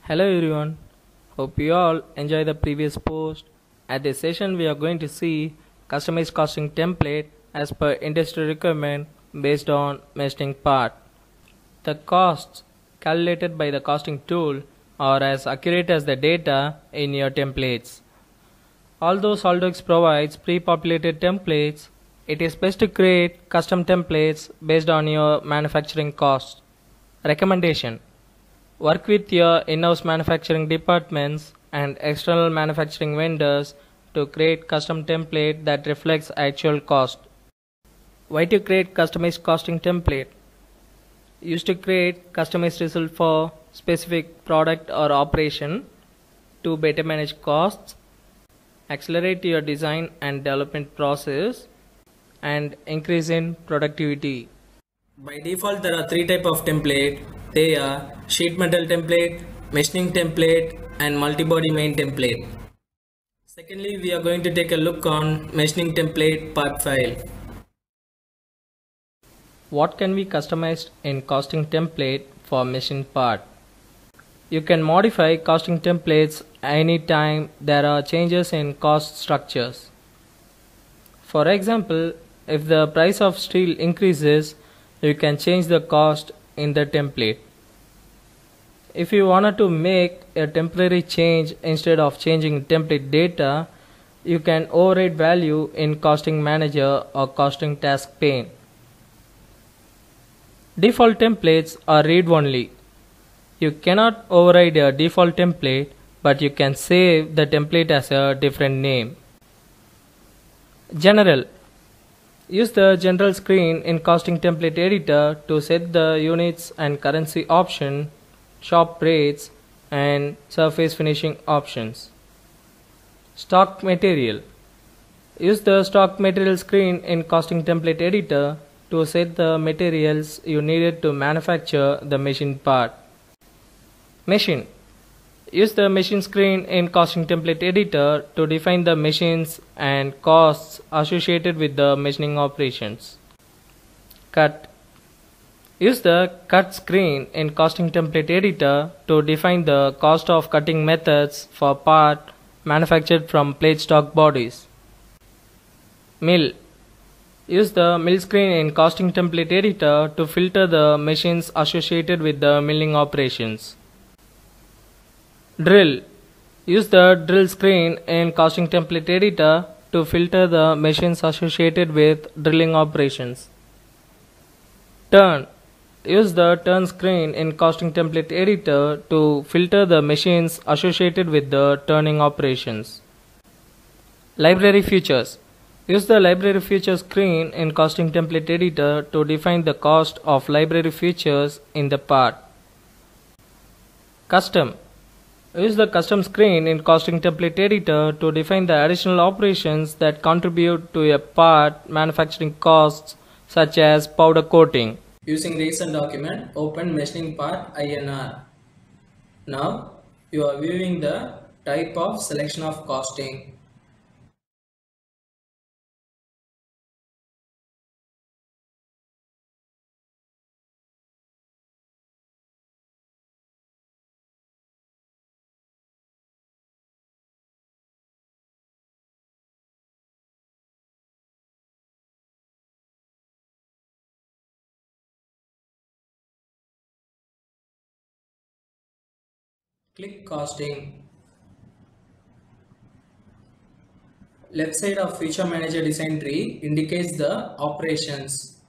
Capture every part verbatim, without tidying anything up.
Hello everyone, hope you all enjoy the previous post. At this session we are going to see customized costing template as per industry requirement based on mentioning part. The costs calculated by the costing tool are as accurate as the data in your templates. Although SolidWorks provides pre-populated templates, it is best to create custom templates based on your manufacturing costs. Recommendation: work with your in-house manufacturing departments and external manufacturing vendors to create custom template that reflects actual cost. Why to create customized costing template? Used to create customized result for specific product or operation, to better manage costs, accelerate your design and development process, and increase in productivity. By default, there are three types of template. They are sheet metal template, machining template, and multi-body main template. Secondly, we are going to take a look on machining template part file. What can be customized in costing template for machine part? You can modify costing templates anytime there are changes in cost structures. For example, if the price of steel increases, you can change the cost in the template. If you wanted to make a temporary change instead of changing template data, you can override value in costing manager or costing task pane. Default templates are read only. You cannot override a default template, but you can save the template as a different name. General: use the general screen in costing template editor to set the units and currency option, shop rates, and surface finishing options. Stock material: use the stock material screen in costing template editor to set the materials you needed to manufacture the machine part. Machine: use the machine screen in costing template editor to define the machines and costs associated with the machining operations. Cut: use the cut screen in costing template editor to define the cost of cutting methods for part manufactured from plate stock bodies. Mill: use the mill screen in costing template editor to filter the machines associated with the milling operations. Drill: use the drill screen in costing template editor to filter the machines associated with drilling operations. Turn: use the turn screen in costing template editor to filter the machines associated with the turning operations. Library features: use the library features screen in costing template editor to define the cost of library features in the part. Custom: use the custom screen in costing template editor to define the additional operations that contribute to a part manufacturing costs, such as powder coating. Using recent document, open machining part I N R. Now you are viewing the type of selection of costing. Click costing. Left side of feature manager design tree indicates the operations.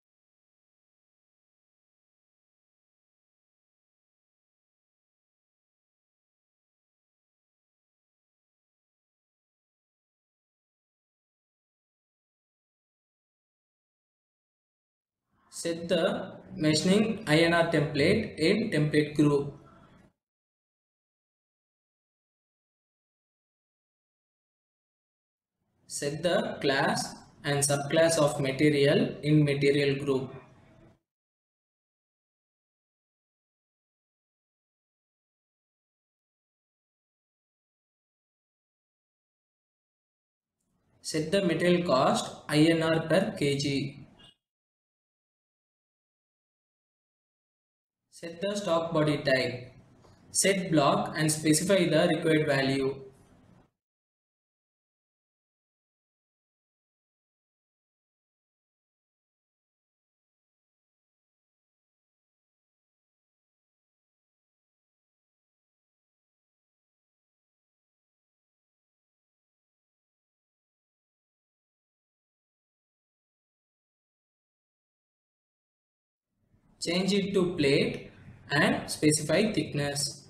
Set the machining I N R template in template group. Set the class and subclass of material in material group. Set the material cost I N R per kg. Set the stock body type. Set block and specify the required value. Change it to plate and specify thickness.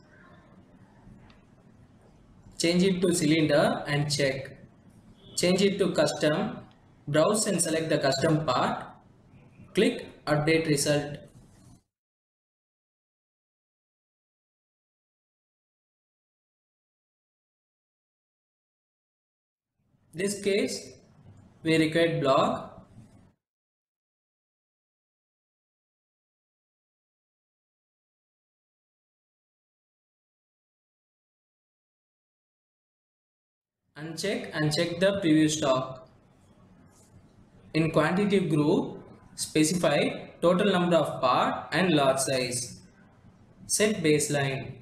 Change it to cylinder and check. Change it to custom. Browse and select the custom part. Click update result. This case we require block. Uncheck and check the previous stock. In quantitative group, specify total number of part and lot size. Set baseline.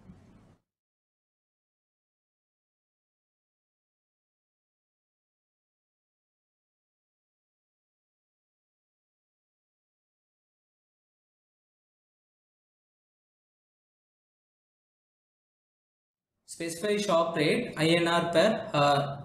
Specify shop rate I N R per hour.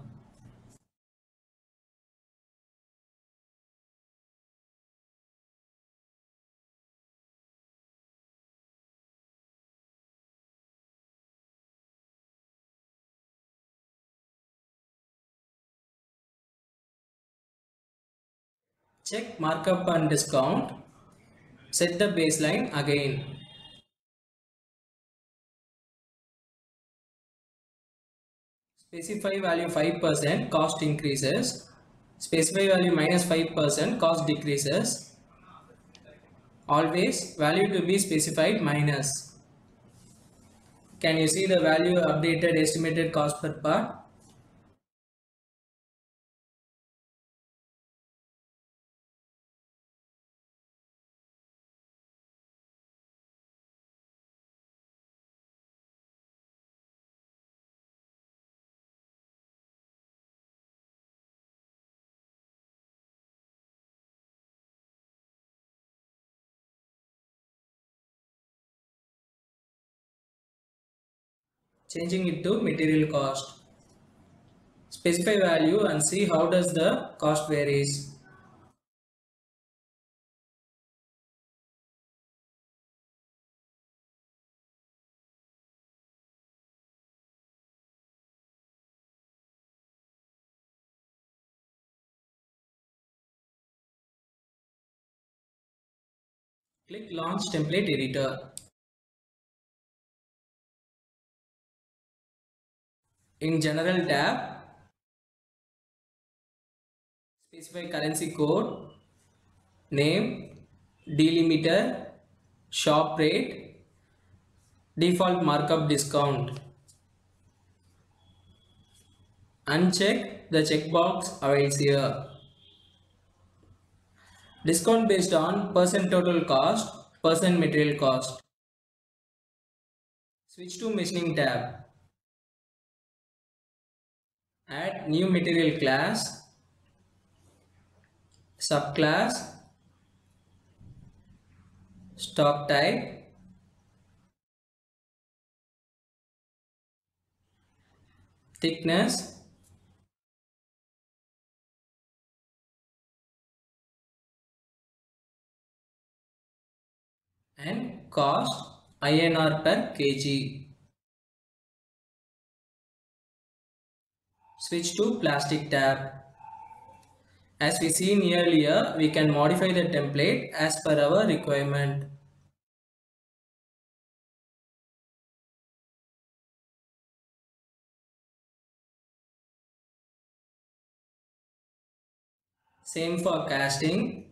Check markup and discount. Set the baseline again. Specify value five percent, cost increases. Specify value minus five percent, cost decreases. Always value to be specified minus. Can you see the value updated estimated cost per part? Changing it to material cost. Specify value and see how does the cost varies. Click Launch Template Editor. In General tab, specify currency code, name, delimiter, shop rate, default markup discount. Uncheck the checkbox awaits here. Discount based on percent total cost, percent material cost. Switch to machining tab. Add new material class, subclass, stock type, thickness, and cost I N R per kg. Switch to plastic tab. As we seen earlier, we can modify the template as per our requirement. Same for casting.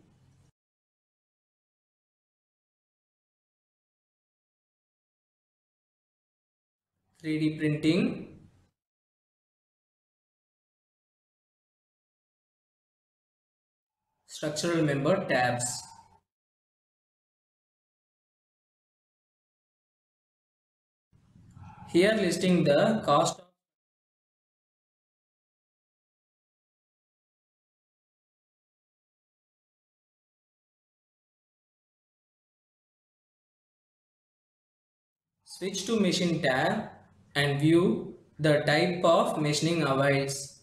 three D printing. Structural member tabs. Here listing the cost. Switch to machine tab and view the type of machining avails.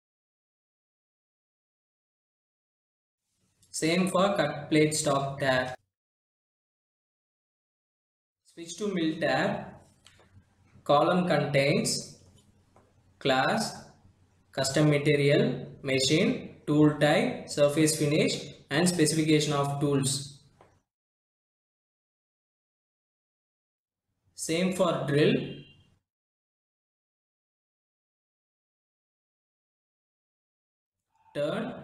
Same for cut plate stock tab. Switch to mill tab. Column contains class, custom material, machine, tool type, surface finish and specification of tools. Same for drill. Turn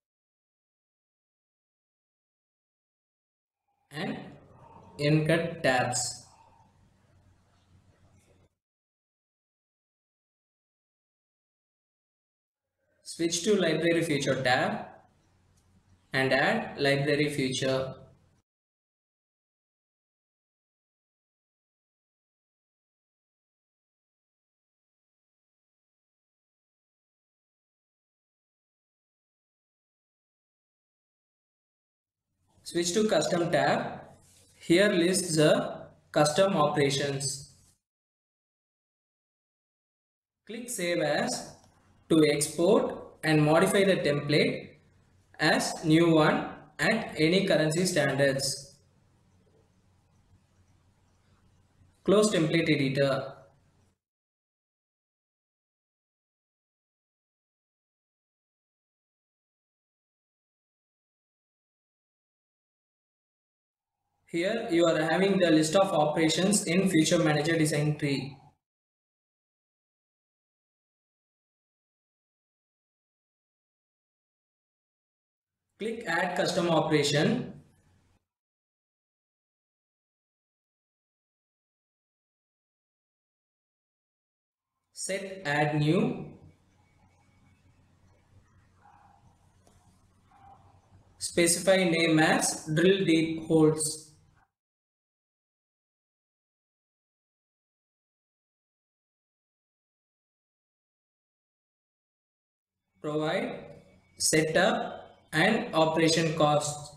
and end cut tabs. Switch to library feature tab and add library feature. Switch to custom tab. Here lists the custom operations. Click save as to export and modify the template as new one at any currency standards. Close template editor. Here you are having the list of operations in Feature Manager design tree. Click add custom operation. Set add new. Specify name as drill deep holes. Provide setup and operation costs.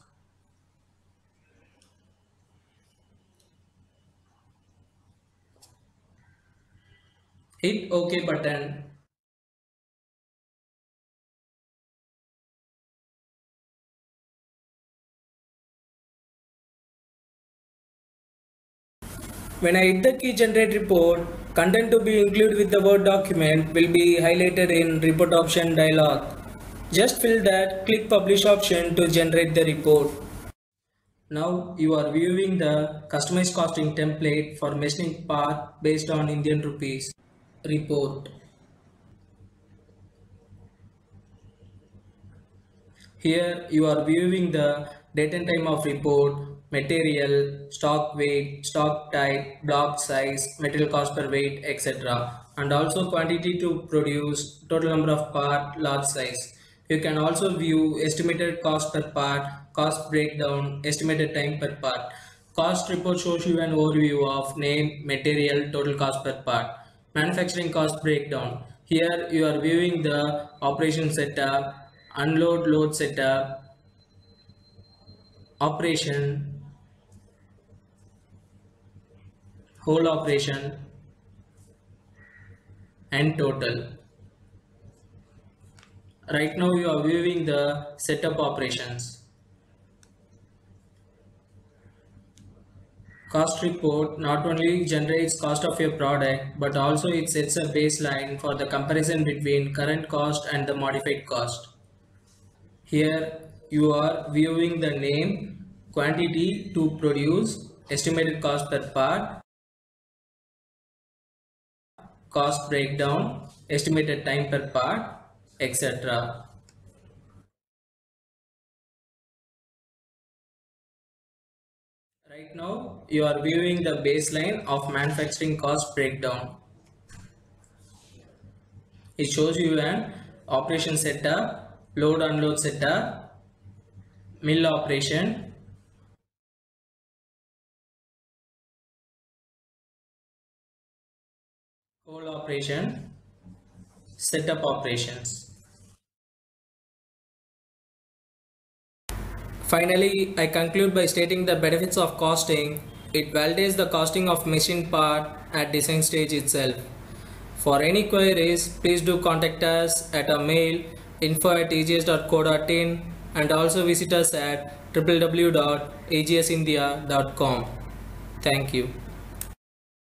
Hit OK button. When I hit the key generate report, content to be included with the Word document will be highlighted in report option dialog. Just fill that, click publish option to generate the report. Now you are viewing the customized costing template for machining part based on Indian rupees. Report. Here you are viewing the date and time of report, material, stock weight, stock type, block size, material cost per weight, et cetera. And also quantity to produce, total number of part, lot size. You can also view estimated cost per part, cost breakdown, estimated time per part. Cost report shows you an overview of name, material, total cost per part. Manufacturing cost breakdown. Here you are viewing the operation setup, unload load setup, operation, whole operation and total. Right now you are viewing the setup operations. Cost report not only generates cost of your product but also it sets a baseline for the comparison between current cost and the modified cost. Here you are viewing the name, quantity to produce, estimated cost per part, cost breakdown, estimated time per part, et cetera. Right now you are viewing the baseline of manufacturing cost breakdown. It shows you an operation setup, load unload setup, mill operation, Whole operation, setup operations. Finally, I conclude by stating the benefits of costing. It validates the costing of machine part at design stage itself. For any queries, please do contact us at our mail info at a g s dot co dot in and also visit us at w w w dot a g s india dot com. Thank you.